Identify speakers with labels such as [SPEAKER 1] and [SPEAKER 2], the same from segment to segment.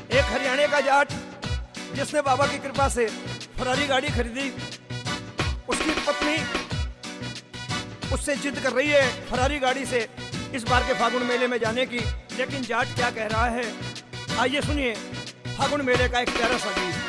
[SPEAKER 1] एक हरियाणा का जाट जिसने बाबा की कृपा से फरारी गाड़ी खरीदी, उसकी पत्नी उससे जिद कर रही है फरारी गाड़ी से इस बार के फागुन मेले में जाने की। लेकिन जाट क्या कह रहा है, आइए सुनिए फागुन मेले का एक प्यारा सा गीत।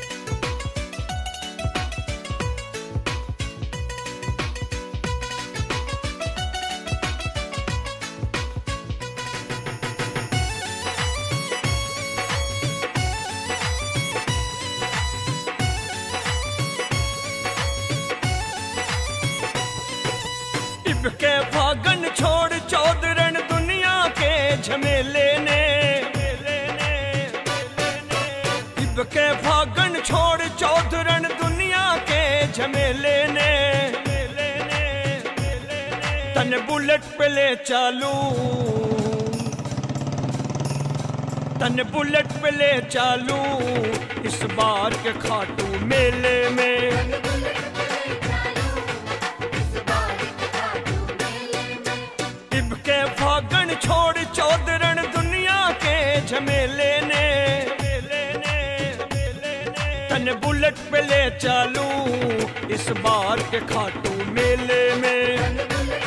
[SPEAKER 1] के फागन छोड़ चौधरन दुनिया के झमेले ने, इब के फागन छोड़ चौधरन दुनिया के झमेले ने, तन बुलेट पे ले चालू, तन बुलेट पे ले चालू इस बार के खाटू मेले में। फागन छोड़ चौधरन दुनिया के झमेले ने, तन बुलेट पे ले चालू इस बार के खाटू मेले में।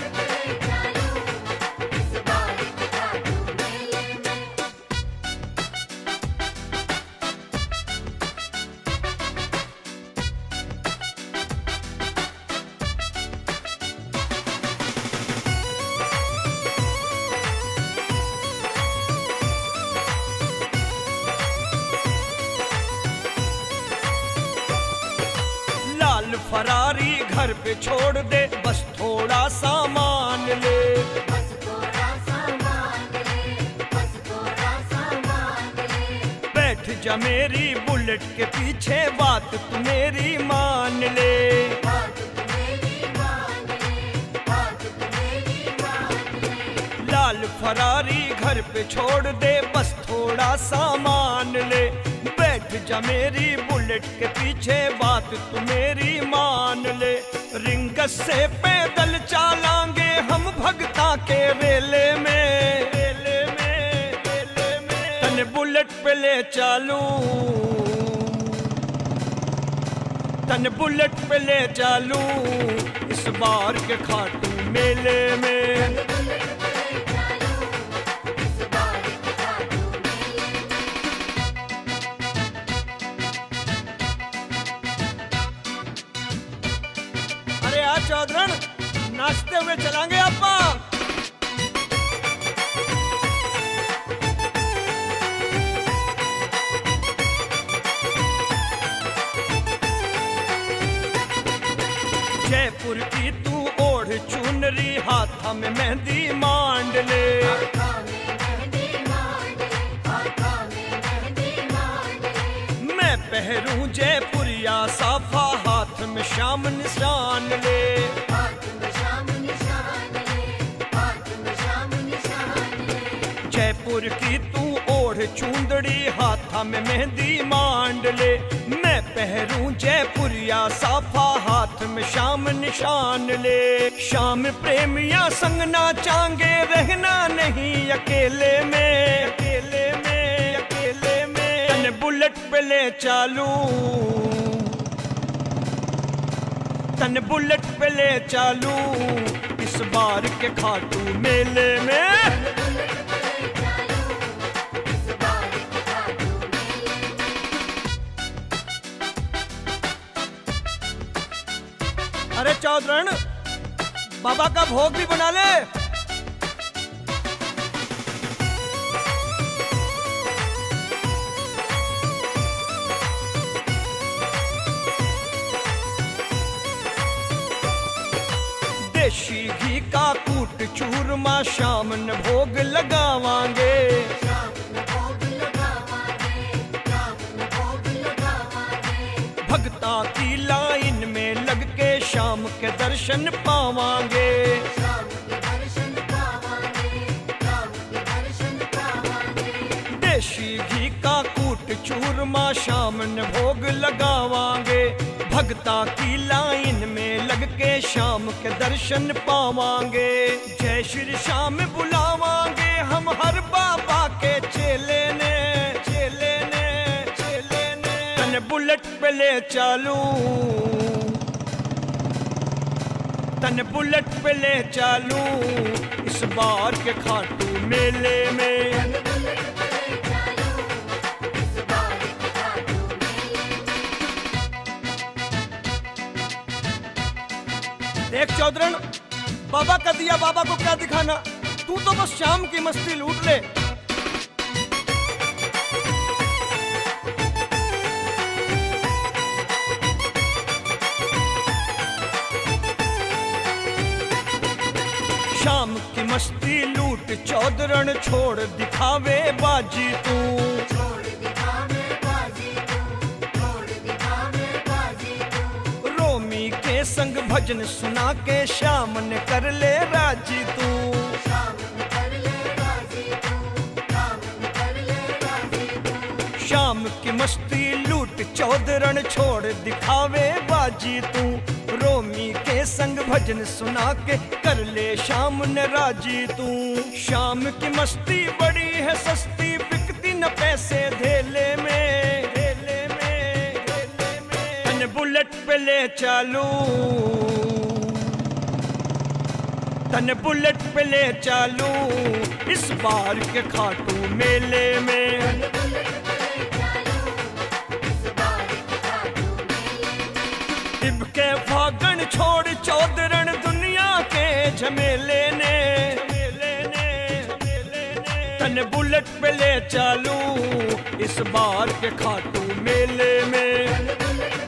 [SPEAKER 1] फरारी घर पे छोड़ दे, बस थोड़ा सामान ले,
[SPEAKER 2] बस थोड़ा सामान ले, बस थोड़ा सामान ले।
[SPEAKER 1] बैठ जा मेरी बुलेट के पीछे, बात तू मेरी मान ले,
[SPEAKER 2] बात तू मेरी मान ले, बात तू मेरी मान ले।
[SPEAKER 1] लाल फरारी घर पे छोड़ दे, बस थोड़ा सामान ले, बैठ जा मेरी बुलेट के पीछे, बात तू मेरी मान ले। रिंगस से पैदल चालांगे हम भगता के वेले में, वेले में, वेले में। तन बुलेट पे ले चालू, तन बुलेट पे ले चालू इस बार के खाटू मेले में। चौधरन नाचते हुए चलांगे आपा। जयपुर की तू ओढ़ चुनरी, हाथ में मेहंदी मांड ले, मैं पहरूं जयपुरिया साफा, हाथ में शाम निशान ले,
[SPEAKER 2] हाथ में शाम निशान ले, हाथ में शाम निशान ले।
[SPEAKER 1] जयपुर की तू ओढ़ चूंदड़ी, हाथ में मेहंदी मांड ले, मैं पहरूं जयपुरिया साफा, हाथ में शाम निशान ले। शाम प्रेमिया संग नाचांगे, रहना नहीं अकेले में, अकेले में, अकेले में। तन बुलेट पे ले चालू, तन बुलेट पे ले चालू इस बार के खाटू मेले में। अरे चौधरन बाबा का भोग भी बना ले। देशी घी का कूट चूरमा, शाम न भोग लगावांगे, भगता की लाइन में लग के शाम के दर्शन पावांगे, देशी घी का कूट चूरमा, शाम न भोग लगावांगे, भगता की लाइन में लग के शाम के दर्शन पावांगे। जय श्री श्याम बुलावांगे हम हर बाबा के चेले ने, चेले ने। पे ले चालू, तन बुलेट पे ले चालू, इस बार के खाटू मेले में। देख चौधरन, बाबा का दिया बाबा को क्या दिखाना, तू तो बस शाम की मस्ती लूट ले। शाम की मस्ती लूट चौधरन, छोड़ दिखावे बाजी तू। रोमी के संग भजन सुना के शाम ने कर ले राजी तू। शाम की मस्ती लूट चौधरन, छोड़ दिखावे बाजी तू। रोमी के संग भजन सुना के कर ले शाम ने राजी तू। शाम की मस्ती बड़ी है सस्ती, बिकती न पैसे धेले में, धेले में, धेले में। तन बुलेट पे ले चालू, तन बुलेट पे ले चालू, इस बार के खाटू मेले में। के फागण छोड़ चौधरन, दुनिया के झमेले ने, तन बुलेट पे ले चालू, इस बार के खाटू मेले में।